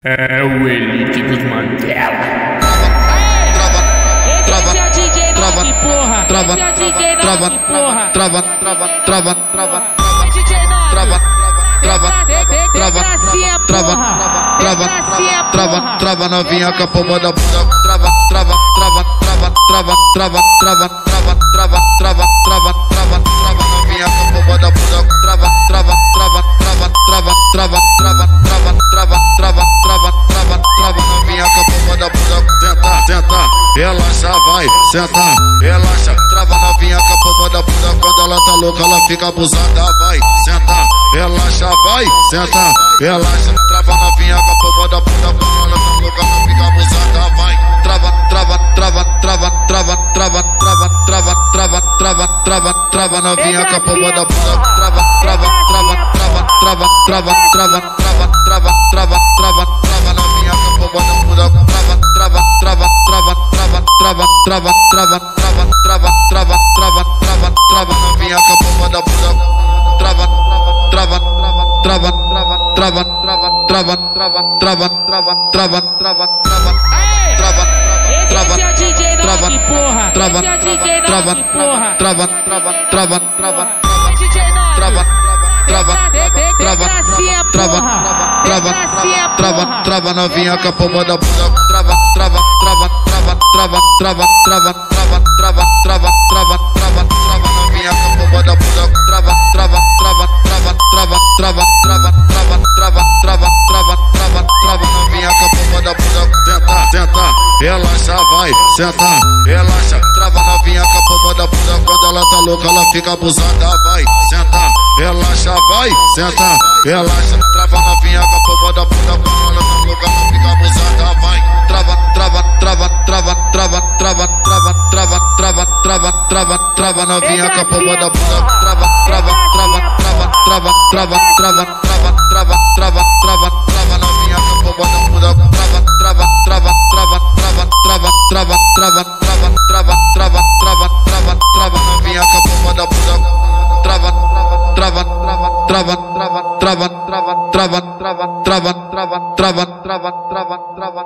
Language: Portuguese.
É o Elite dos Mandela. Esse é o DJ Nock, porra. Esse é o DJ Nock, porra. DJ Nock. Trava novinha com a palma da bunda. Trava novinha com a palma da bunda. Trava novinha com a palma da bunda. Senta, relaxa, vai, senta, relaxa. Trava novinha com a palma da bunda. Quando ela tá louca, ela fica abusada, vai, senta, relaxa, vai, senta, relaxa. Trava novinha com a palma da bunda. Quando ela tá louca, ela fica abusada, vai. Trava novinha com a palma da bunda. Trava novinha com a palma da bunda. Trava novinha com a palma da bunda. Esse é o DJ Nock, porra. Esse é o DJ Nock, porra. DJ Nock. Trava novinha com a palma da bunda. Trava novinha com a palma da bunda. Trava novinha com a palma da bunda. Senta, relaxa, vai, senta, relaxa. Trava novinha com a palma da bunda. Quando ela tá louca, ela fica abusada, vai, senta, relaxa, vai, senta, relaxa. Trava novinha com a palma da bunda. Quando ela tá louca, ela fica abusada, vai. Trava novinha com a palma da bunda. Trava novinha com a palma da bunda. Trava novinha com a palma da bunda. Trava